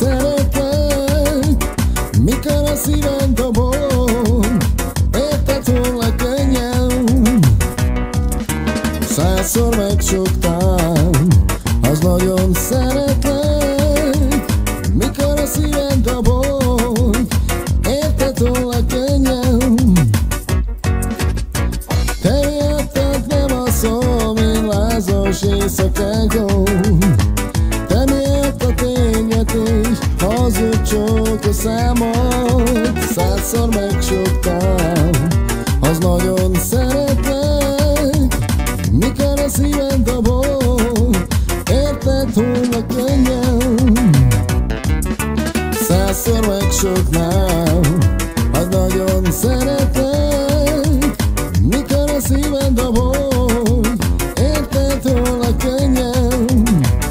szeretlek, mikor a szívem dobog, érted hullak könnyen. Százszor megsúgtam, az nagyon szeretlek, mikor a szívem dobog, érted hullak könnyen. Te miattad nem alszom én lázas éjszakákon, te miatt a tényetés hazud csak a számot. Százszor megsúgtam, az nagyon szeretlek, mikor a szívem dobog, érted hullak könnyen. Százszor megsúgnám, az nagyon szeretlek, mikor a szívem dobog, érted hullak könnyen.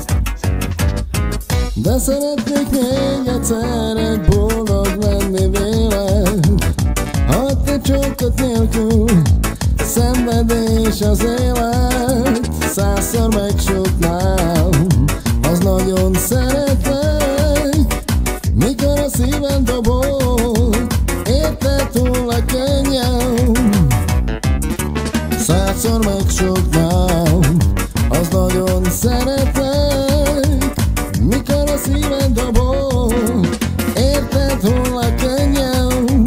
De szeretnék még egyszer egy boldog lenni véled, ha te csókot nélkül szenvedés az élet. Százszor megsúgnám, az nagyon szeretlek, mikor a szívem dobog, érted hullak könnyen. Százszor megsúgnám, az nagyon szeretlek, mikor a szívem dobog, érted hullak könnyen.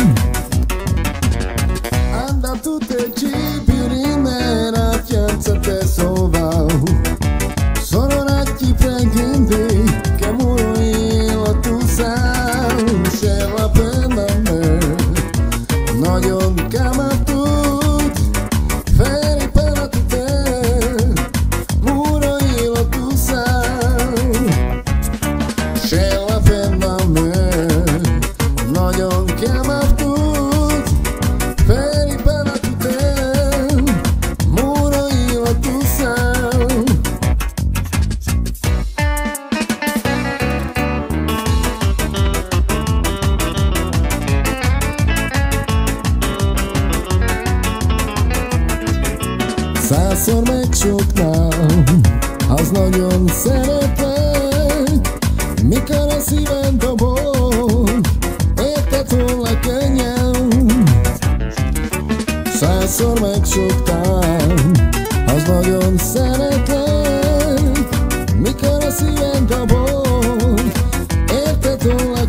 Andato te ci più rinneranza te sova, sono nati pregenti che muoio tu sai, c'è la pena me, nagyon kamatut, feri per te, muoio tu sai, c'è la pena me, nagyon kamatut, feri per te, muoio tu sai. Százszor megsúgnám, az nagyon szeretlek, mikor a szívem dobog, érted hullak könnyen. Százszor megsúgtam, az nagyon szeretlek, mikor a szívem dobog, érted hullak